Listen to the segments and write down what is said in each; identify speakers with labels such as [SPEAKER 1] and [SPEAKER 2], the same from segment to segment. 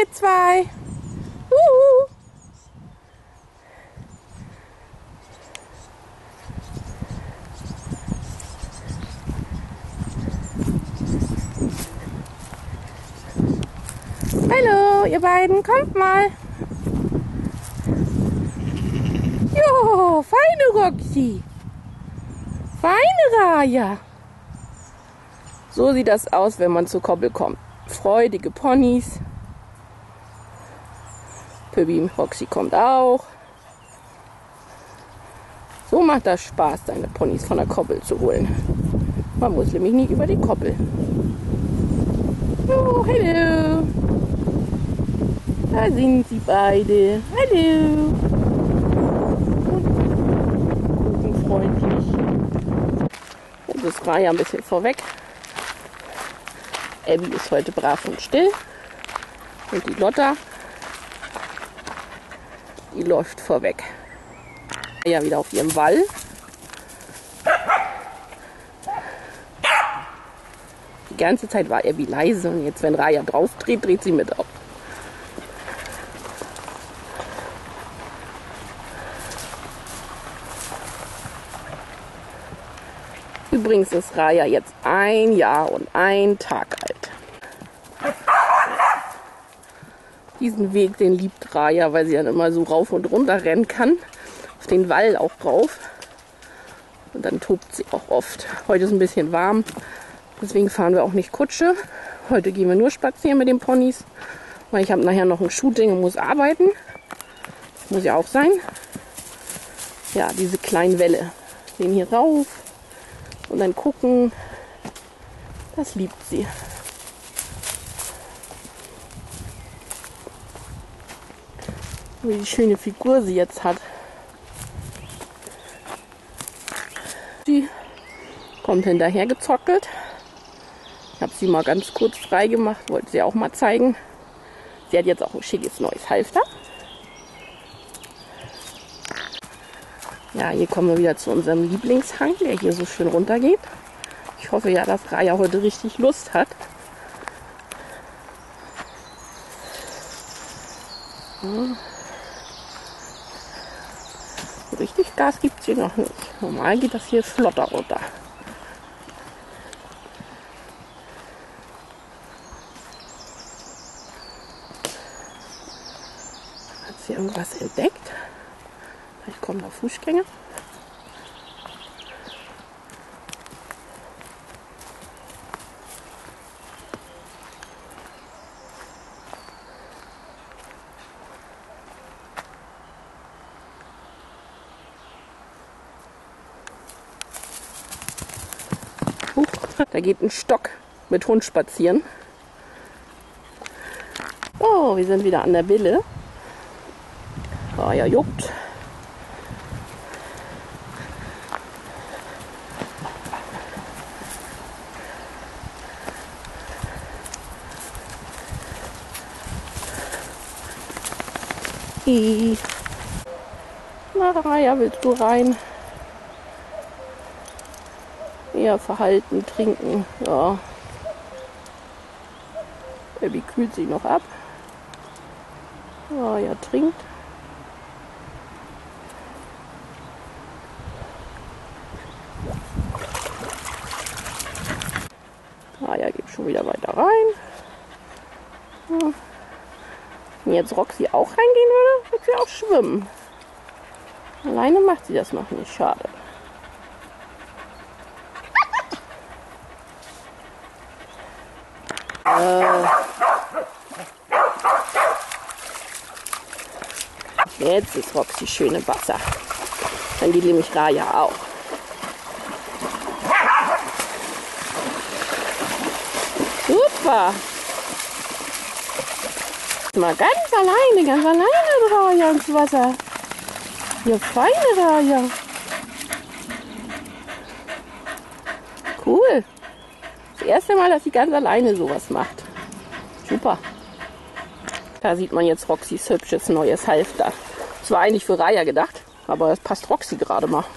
[SPEAKER 1] ihr zwei. Uhu. Hallo, ihr beiden, kommt mal. Jo, feine Roxy. Feine Raya. So sieht das aus, wenn man zur Koppel kommt. Freudige Ponys. Pübbi Roxy kommt auch. So macht das Spaß, seine Ponys von der Koppel zu holen. Man muss nämlich nicht über die Koppel. Oh, hallo. Da sind sie beide. Hallo. Und freundlich. Jetzt ist Raya ein bisschen vorweg. Abby ist heute brav und still. Und die Lotta, die läuft vorweg. Ja, wieder auf ihrem Wall. Die ganze Zeit war Abby leise und jetzt, wenn Raya drauf dreht, dreht sie mit auf. Übrigens ist Raya jetzt 1 Jahr und 1 Tag alt. Diesen Weg, den liebt Raya, weil sie dann immer so rauf und runter rennen kann. Auf den Wall auch drauf. Und dann tobt sie auch oft. Heute ist ein bisschen warm, deswegen fahren wir auch nicht Kutsche. Heute gehen wir nur spazieren mit den Ponys, weil ich habe nachher noch ein Shooting und muss arbeiten. Das muss ja auch sein. Ja, diese kleinen Wälle. Gehen hier rauf. Und dann gucken, das liebt sie. Wie schöne Figur sie jetzt hat. Sie kommt hinterher gezockelt. Ich habe sie mal ganz kurz frei gemacht, wollte sie auch mal zeigen. Sie hat jetzt auch ein schickes neues Halfter. Ja, hier kommen wir wieder zu unserem Lieblingshang, der hier so schön runter geht. Ich hoffe ja, dass Raya heute richtig Lust hat. Ja. So richtig Gas gibt es hier noch nicht. Normal geht das hier flotter runter. Hat sie irgendwas entdeckt? Vielleicht kommen da Fußgänger. Da geht ein Stock mit Hund spazieren. Oh, wir sind wieder an der Wille. Oh, ja, juckt. Na, Raya, willst du rein? Eher verhalten, trinken, ja. Abby kühlt sich noch ab. Ja, trinkt. Raya geht schon wieder weiter rein. Ja. Wenn jetzt Roxy auch reingehen würde, würde sie auch schwimmen. Alleine macht sie das noch nicht, schade. Jetzt ist Roxy schön im Wasser. Dann geht nämlich Raya auch. Super. Mal ganz alleine Raya ins Wasser. Ja, feine Raya. Cool. Das erste Mal, dass sie ganz alleine sowas macht. Super. Da sieht man jetzt Roxys hübsches neues Halfter. Das war eigentlich für Raya gedacht, aber das passt Roxy gerade mal.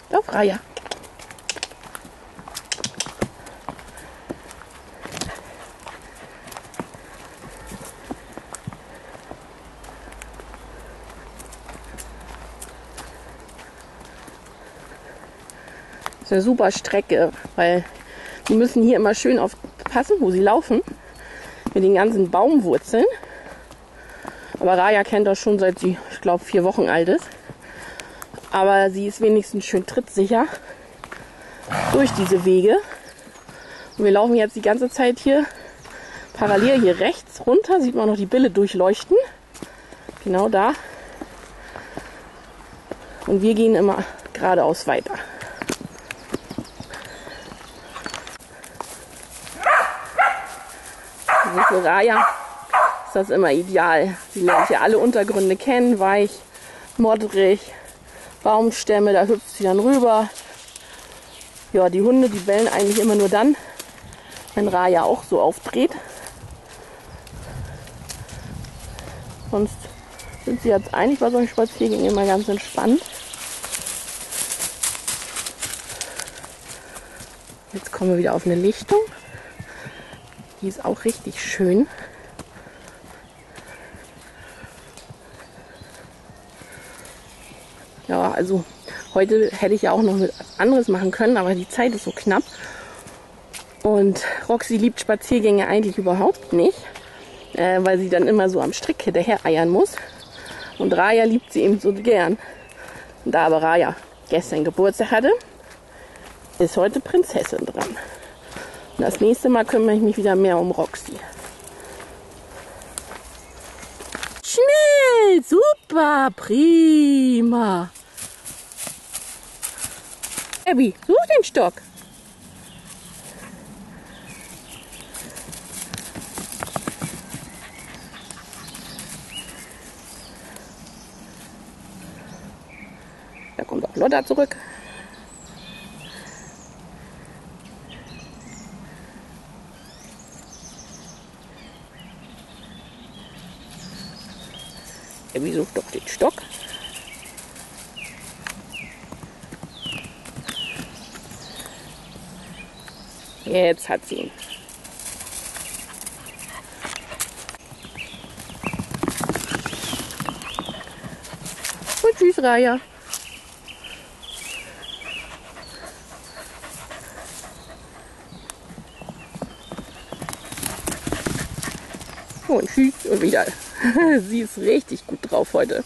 [SPEAKER 1] Lauf, Raya. Das ist eine super Strecke, weil die müssen hier immer schön aufpassen, wo sie laufen, mit den ganzen Baumwurzeln. Aber Raya kennt das schon seit sie, ich glaube, 4 Wochen alt ist. Aber sie ist wenigstens schön trittsicher durch diese Wege. Und wir laufen jetzt die ganze Zeit hier parallel hier rechts runter. Sieht man noch die Bille durchleuchten. Genau da. Und wir gehen immer geradeaus weiter. Also für Raya ist das immer ideal. Sie lernt ja alle Untergründe kennen. Weich, modderig, Baumstämme, da hüpft sie dann rüber. Ja, die Hunde, die bellen eigentlich immer nur dann, wenn Raya auch so aufdreht. Sonst sind sie jetzt eigentlich bei solchen Spaziergängen immer ganz entspannt. Jetzt kommen wir wieder auf eine Lichtung. Die ist auch richtig schön. Ja, also heute hätte ich ja auch noch was anderes machen können, aber die Zeit ist so knapp. Und Roxy liebt Spaziergänge eigentlich überhaupt nicht, weil sie dann immer so am Strick hinterher eiern muss. Und Raya liebt sie eben so gern. Und da aber Raya gestern Geburtstag hatte, ist heute Prinzessin dran. Und das nächste Mal kümmere ich mich wieder mehr um Roxy. Schnell! Super! Prima! Abby, such den Stock! Da kommt auch Lotta zurück. Abby sucht doch den Stock. Jetzt hat sie ihn. Und tschüss, Raya. Und tschüss und wieder. Sie ist richtig gut drauf heute.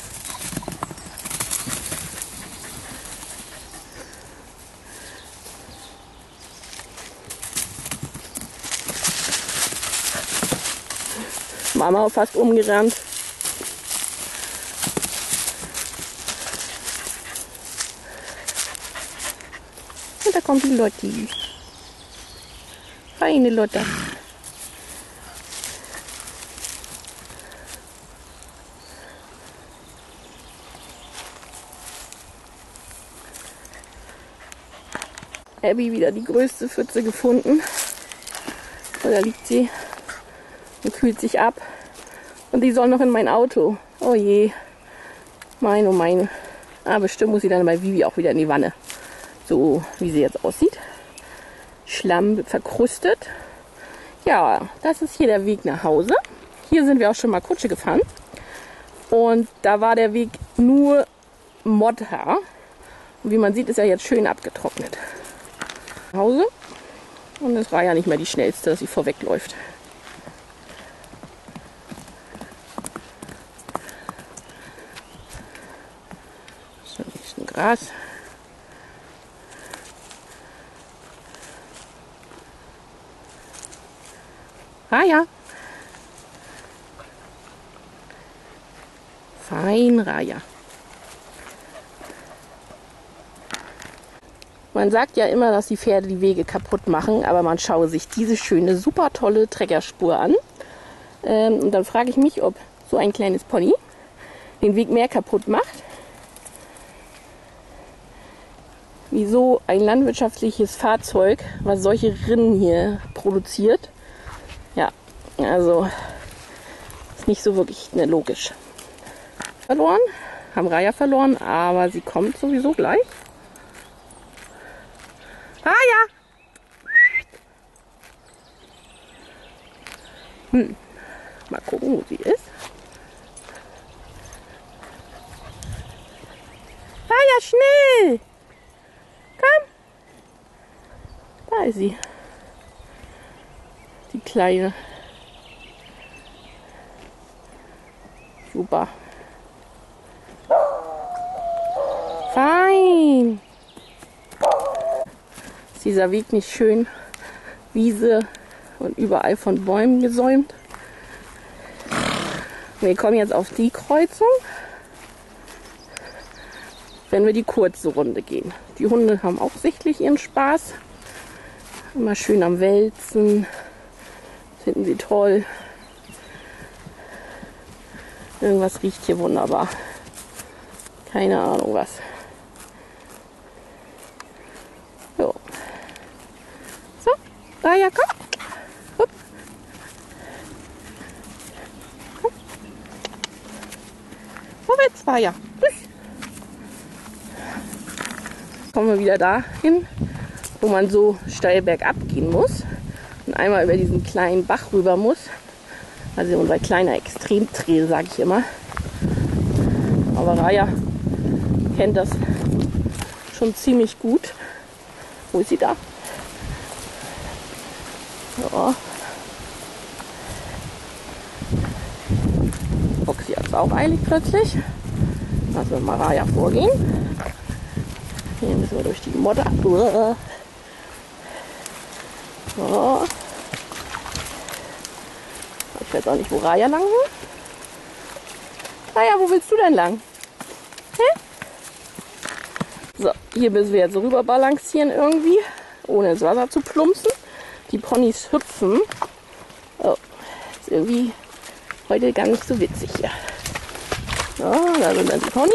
[SPEAKER 1] Mama fast umgerannt. Und da kommt die Lotti. Feine Lotta. Abby wieder die größte Pfütze gefunden. Und da liegt sie und kühlt sich ab. Und die soll noch in mein Auto. Oh je. Mein, oh mein. Ah, bestimmt muss sie dann bei Vivi auch wieder in die Wanne. So wie sie jetzt aussieht. Schlamm verkrustet. Ja, das ist hier der Weg nach Hause. Hier sind wir auch schon mal Kutsche gefahren. Und da war der Weg nur Modder. Und wie man sieht, ist er jetzt schön abgetrocknet. Nach Hause. Und es war ja nicht mehr die schnellste, dass sie vorwegläuft. So, ein bisschen Gras. Raya. Fein, Raya. Man sagt ja immer, dass die Pferde die Wege kaputt machen, aber man schaue sich diese schöne, super tolle Treckerspur an. Und dann frage ich mich, ob so ein kleines Pony den Weg mehr kaputt macht. Wieso ein landwirtschaftliches Fahrzeug, was solche Rinnen hier produziert. Ja, also ist nicht so wirklich logisch. Verloren, haben Raya verloren, aber sie kommt sowieso gleich. Mal gucken, wo sie ist. Ja, schnell! Komm! Da ist sie. Die Kleine. Super. Fein! Ist dieser Weg nicht schön? Wiese und überall von Bäumen gesäumt. Wir kommen jetzt auf die Kreuzung, wenn wir die kurze Runde gehen. Die Hunde haben auch sichtlich ihren Spaß. Immer schön am Wälzen. Das finden sie toll. Irgendwas riecht hier wunderbar. Keine Ahnung was. So. So, Raya, komm. Hup. Komm. Vorwärts, Raya. Kommen wir wieder dahin, wo man so steil bergab gehen muss und einmal über diesen kleinen Bach rüber muss. Also unser kleiner Extremtrail, sage ich immer. Aber Raya kennt das schon ziemlich gut. Wo ist sie da? Ja. Roxy hat es auch eilig plötzlich. Lassen wir mal Raya vorgehen. Hier müssen wir durch die Modder. So. Ich weiß auch nicht, wo Raya lang will. Raya, wo willst du denn lang? Hä? So, hier müssen wir jetzt rüber balancieren irgendwie, ohne ins Wasser zu plumpsen. Die Ponys hüpfen. Oh, ist irgendwie heute gar nicht so witzig hier. So, da sind dann die Ponys.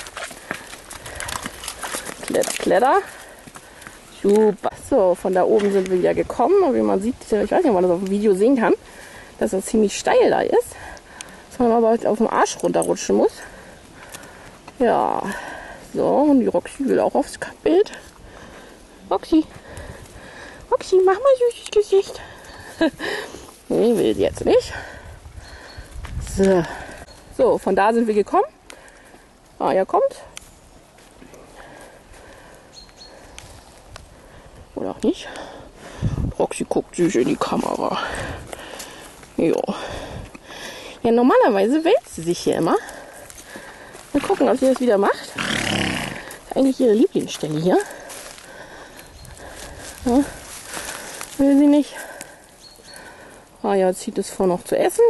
[SPEAKER 1] Kletter, kletter. Super. So, von da oben sind wir wieder gekommen. Und wie man sieht, ich weiß nicht, ob man das auf dem Video sehen kann, dass es ziemlich steil da ist. Dass man aber auf dem Arsch runterrutschen muss. Ja. So, und die Roxy will auch aufs Bild. Roxy. Roxy, mach mal süßes Gesicht. Nee, will sie jetzt nicht. So. So, von da sind wir gekommen. Ah, ja, kommt. Oder auch nicht. Roxy guckt süß in die Kamera. Jo. Ja, normalerweise wälzt sie sich hier immer. Mal gucken, ob sie das wieder macht. Das ist eigentlich ihre Lieblingsstelle hier. Ja. Will sie nicht. Ah ja, zieht es vor, noch zu essen.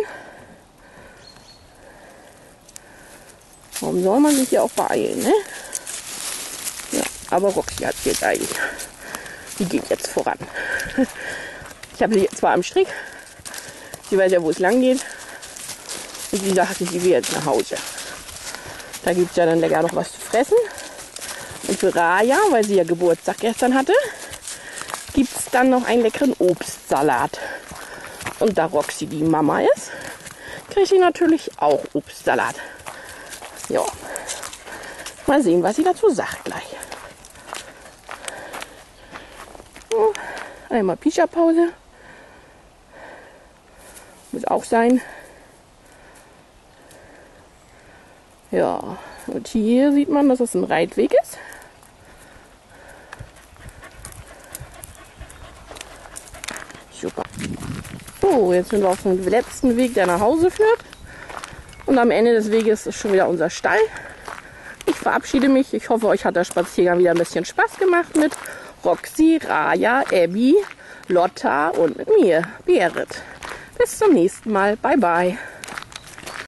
[SPEAKER 1] Warum soll man sich hier auch beeilen, ne? Ja, aber Roxy hat es jetzt eigentlich. Die geht jetzt voran. Ich habe sie zwar am Strick. Sie weiß ja, wo es lang geht. Und sie sagte, sie will jetzt nach Hause. Da gibt es ja dann lecker noch was zu fressen. Und für Raya, weil sie ja Geburtstag gestern hatte, gibt es dann noch einen leckeren Obstsalat. Und da Roxy die Mama ist, kriegt sie natürlich auch Obstsalat. Ja. Mal sehen, was sie dazu sagt gleich. Einmal Pischa-Pause. Muss auch sein. Ja, und hier sieht man, dass es ein Reitweg ist. Super. So, jetzt sind wir auf dem letzten Weg, der nach Hause führt. Und am Ende des Weges ist schon wieder unser Stall. Ich verabschiede mich. Ich hoffe, euch hat der Spaziergang wieder ein bisschen Spaß gemacht mit Roxy, Raya, Abby, Lotta und mit mir, Berit. Bis zum nächsten Mal. Bye, bye.